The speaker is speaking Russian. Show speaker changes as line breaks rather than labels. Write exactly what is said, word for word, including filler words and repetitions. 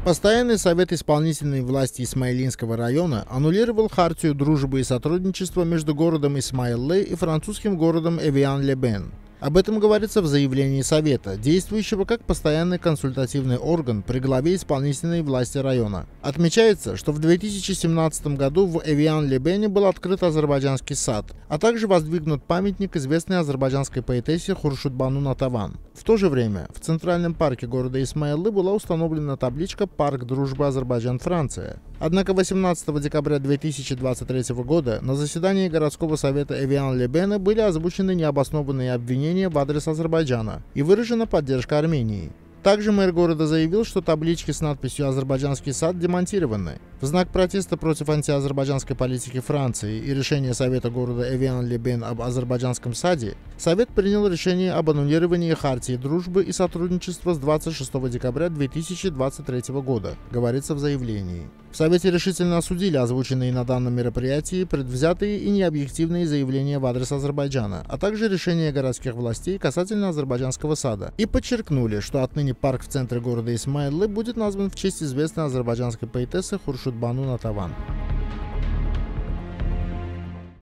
Постоянный совет исполнительной власти Исмаилинского района аннулировал хартию дружбы и сотрудничества между городом Исмаиллы и французским городом Эвиан-ле-Бен. Об этом говорится в заявлении Совета, действующего как постоянный консультативный орган при главе исполнительной власти района. Отмечается, что в две тысячи семнадцатом году в Эвиан-ле-Бене был открыт азербайджанский сад, а также воздвигнут памятник известной азербайджанской поэтессе Хуршудбану Натаван. В то же время в центральном парке города Исмаиллы была установлена табличка «Парк дружбы Азербайджан-Франция». Однако восемнадцатого декабря две тысячи двадцать третьего года на заседании городского совета Эвиан-ле-Бена были озвучены необоснованные обвинения в адрес Азербайджана и выражена поддержка Армении. Также мэр города заявил, что таблички с надписью «Азербайджанский сад» демонтированы. В знак протеста против антиазербайджанской политики Франции и решения Совета города Эвиан-ле-Бен об азербайджанском саде, Совет принял решение об аннулировании хартии дружбы и сотрудничества с двадцать шестого декабря две тысячи двадцать третьего года, говорится в заявлении. В Совете решительно осудили озвученные на данном мероприятии предвзятые и необъективные заявления в адрес Азербайджана, а также решения городских властей касательно азербайджанского сада, и подчеркнули, что отныне парк в центре города Исмаиллы будет назван в честь известной азербайджанской поэтессы Хуршудбану Натаван.